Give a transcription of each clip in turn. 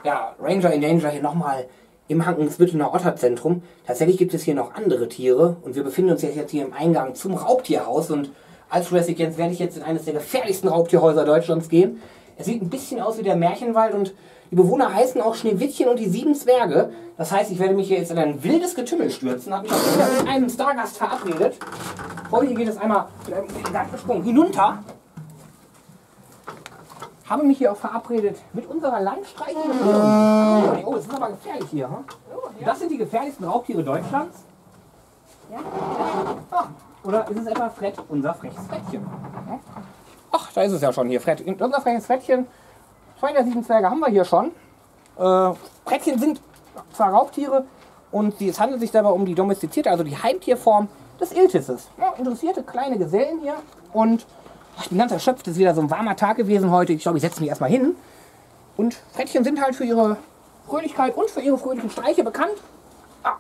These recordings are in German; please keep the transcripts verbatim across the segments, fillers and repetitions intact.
ja, Ranger in Danger hier nochmal im Hankensbüttener Otterzentrum. Tatsächlich gibt es hier noch andere Tiere und wir befinden uns jetzt hier im Eingang zum Raubtierhaus und als Jurassic Jens werde ich jetzt in eines der gefährlichsten Raubtierhäuser Deutschlands gehen. Es sieht ein bisschen aus wie der Märchenwald und die Bewohner heißen auch Schneewittchen und die sieben Zwerge. Das heißt, ich werde mich hier jetzt in ein wildes Getümmel stürzen. Habe mich auch wieder mit einem Stargast verabredet. Heute geht es einmal mit einem Gedankensprung hinunter. Habe mich hier auch verabredet mit unserer Landstreicherin. Oh, das ist aber gefährlich hier. Hm? Das sind die gefährlichsten Raubtiere Deutschlands. Ja. Ah, oder ist es etwa Fred, unser freches Frettchen? Ach, da ist es ja schon hier, Fred. Unser freches Frettchen. Zwei der sieben Zwerge haben wir hier schon. Äh, Frettchen sind zwar Raubtiere und es handelt sich dabei um die domestizierte, also die Heimtierform des Iltisses. Ja, interessierte kleine Gesellen hier und ach, ich bin ganz erschöpft, es ist wieder so ein warmer Tag gewesen heute. Ich glaube, ich setze mich erstmal hin. Und Frettchen sind halt für ihre Fröhlichkeit und für ihre fröhlichen Streiche bekannt. Ah.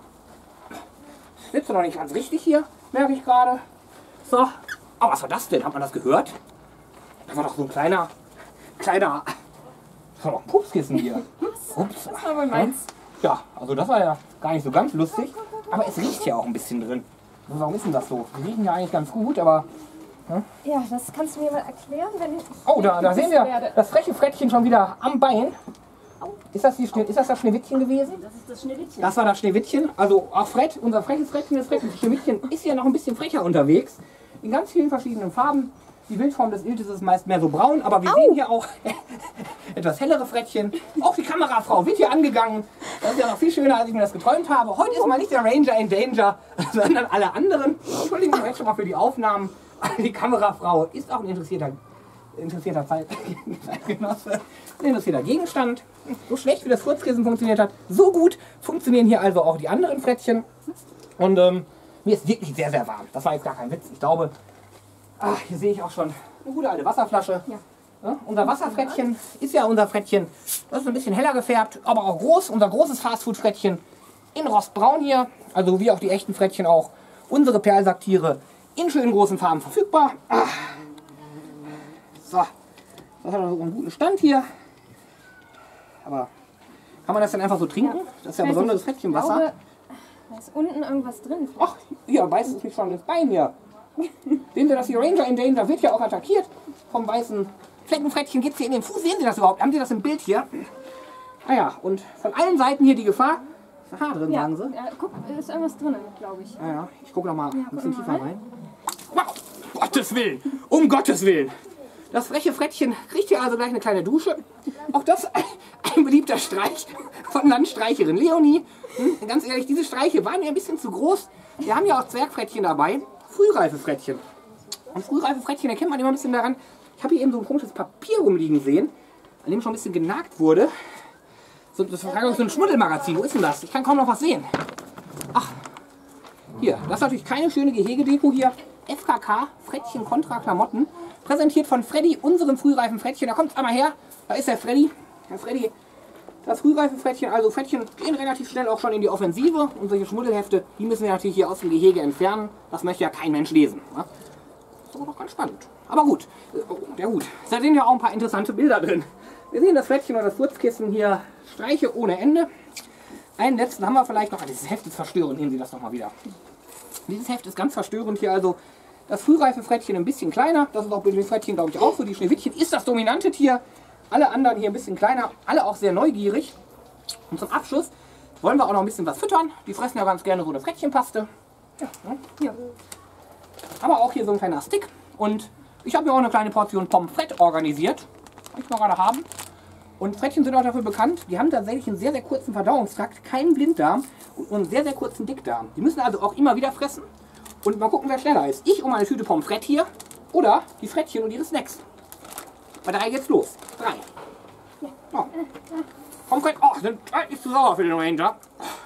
Sitzt noch nicht ganz richtig hier, merke ich gerade. So. Oh, was war das denn? Hat man das gehört? Das war doch so ein kleiner, kleiner, das war doch ein Pupskissen hier. Ups. Das war wohl meins. Ja, also das war ja gar nicht so ganz lustig. Aber es riecht ja auch ein bisschen drin. Warum ist denn das so? Die riechen ja eigentlich ganz gut, aber... Hm? Ja, das kannst du mir mal erklären, wenn ich... Oh, da, da sehen wir werde. das freche Frettchen schon wieder am Bein. Ist das, die, ist das das Schneewittchen gewesen? Das ist das Schneewittchen. Das war das Schneewittchen. Also auch Fred, unser freches Frettchen, das freche Schneewittchen ist ja noch ein bisschen frecher unterwegs. In ganz vielen verschiedenen Farben. Die Wildform des Iltis ist meist mehr so braun, aber wir Au. sehen hier auch etwas hellere Frettchen. Auch die Kamerafrau wird hier angegangen. Das ist ja noch viel schöner, als ich mir das geträumt habe. Heute ist mal nicht der Ranger in Danger, sondern alle anderen. Entschuldigen Sie jetzt schon mal für die Aufnahmen. Die Kamerafrau ist auch ein interessierter, interessierter Zeit, Zeitgenosse, ein interessierter Gegenstand. So schlecht wie das Furzkissen funktioniert hat, so gut funktionieren hier also auch die anderen Frettchen. Und ähm, mir ist wirklich sehr, sehr warm. Das war jetzt gar kein Witz. Ich glaube, ach, hier sehe ich auch schon eine gute alte Wasserflasche. Ja. Ja, unser Wasserfrettchen ist ja unser Frettchen. Das ist ein bisschen heller gefärbt, aber auch groß. Unser großes Fastfood-Frettchen in rostbraun hier. Also wie auch die echten Frettchen auch. Unsere Perlsacktiere in schönen großen Farben verfügbar. Ach. So, das hat also einen guten Stand hier. Aber kann man das denn einfach so trinken? Ja. Das ist ja besonderes Frettchenwasser. Ich glaube, da ist unten irgendwas drin. Ach, hier beißt es mich schon ins Bein hier. Sehen Sie das? Die Ranger in Danger wird ja auch attackiert vom weißen Fleckenfrettchen. Geht es hier in den Fuß? Sehen Sie das überhaupt? Haben Sie das im Bild hier? Ah ja, und von allen Seiten hier die Gefahr. Ist Haar drin, Ja, sagen Sie? ja, guck, da ist irgendwas drin, glaube ich. Ja, ja, ich gucke noch mal Ja, ein bisschen guck tiefer mal rein. Um Gottes Willen! Um Gottes Willen! Das freche Frettchen kriegt hier also gleich eine kleine Dusche. Auch das ein beliebter Streich von Landstreicherin Leonie. Hm, ganz ehrlich, diese Streiche waren mir ein bisschen zu groß. Wir haben ja auch Zwergfrettchen dabei. Frühreife Frettchen. Und frühreife Frettchen erkennt man immer ein bisschen daran. Ich habe hier eben so ein komisches Papier rumliegen sehen, an dem schon ein bisschen genagt wurde. So, das ist so ein Schmuddelmagazin. Wo ist denn das? Ich kann kaum noch was sehen. Ach, hier. Das ist natürlich keine schöne Gehegedeko hier. F K K, Frettchen kontra Klamotten. Präsentiert von Freddy, unserem frühreifen Frettchen. Da kommt es einmal her. Da ist der Freddy. Der Freddy, das frühreife Frettchen. Also Frettchen gehen relativ schnell auch schon in die Offensive. Und solche Schmuddelhefte, die müssen wir natürlich hier aus dem Gehege entfernen. Das möchte ja kein Mensch lesen. Ne? Das ist aber doch ganz spannend. Aber gut, oh, ja gut. Da sind ja auch ein paar interessante Bilder drin. Wir sehen das Frettchen oder das Furzkissen hier. Streiche ohne Ende. Einen letzten haben wir vielleicht noch. Dieses Heft ist verstörend. Nehmen Sie das doch mal wieder. Dieses Heft ist ganz verstörend hier. Also das frühreife Frettchen ein bisschen kleiner. Das ist auch bei den Frettchen, glaube ich, auch so. Die Schneewittchen ist das dominante Tier. Alle anderen hier ein bisschen kleiner. Alle auch sehr neugierig. Und zum Abschluss wollen wir auch noch ein bisschen was füttern. Die fressen ja ganz gerne so eine Frettchenpaste. Ja, ne? Ja. Aber auch hier so ein kleiner Stick. Und ich habe mir auch eine kleine Portion Pommes frites organisiert. Kann ich noch gerade haben. Und Frettchen sind auch dafür bekannt, die haben tatsächlich einen sehr, sehr kurzen Verdauungstrakt, keinen Blinddarm und einen sehr, sehr kurzen Dickdarm. Die müssen also auch immer wieder fressen. Und mal gucken, wer schneller ist. Ich um eine Tüte Pommes frites hier oder die Frettchen und ihre Snacks. Bei drei geht's los. Drei. Oh. Pommes frites, oh, sind deutlich zu sauer für den Ranger.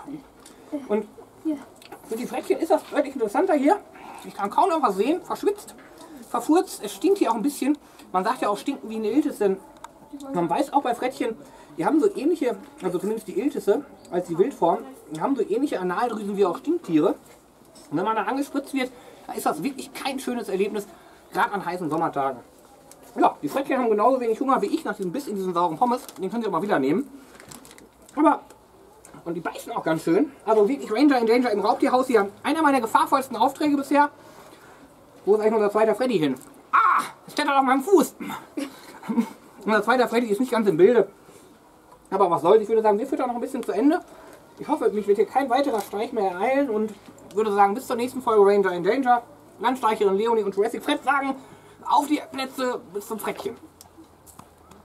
Und für die Frettchen ist das deutlich interessanter hier. Ich kann kaum noch was sehen. Verschwitzt, verfurzt. Es stinkt hier auch ein bisschen. Man sagt ja auch stinken wie eine Iltis, denn man weiß auch bei Frettchen, die haben so ähnliche, also zumindest die Iltisse als die Wildform, die haben so ähnliche Analdrüsen wie auch Stinktiere. Und wenn man dann angespritzt wird, dann ist das wirklich kein schönes Erlebnis, gerade an heißen Sommertagen. Ja, die Frettchen haben genauso wenig Hunger wie ich nach diesem Biss in diesen sauren Pommes. Den können sie auch mal wieder nehmen. Aber, und die beißen auch ganz schön. Also wirklich Ranger in Danger im Raubtierhaus hier. Einer meiner gefahrvollsten Aufträge bisher. Wo ist eigentlich unser zweiter Freddy hin? Ah, es klettert auf meinem Fuß. Unser zweiter Freddy ist nicht ganz im Bilde. Aber was soll's, ich würde sagen, wir füttern noch ein bisschen zu Ende. Ich hoffe, mich wird hier kein weiterer Streich mehr ereilen und würde sagen, bis zur nächsten Folge Ranger in Danger. Landstreicherin Leonie und Jurassic Fred sagen, auf die Plätze, bis zum Frettchen.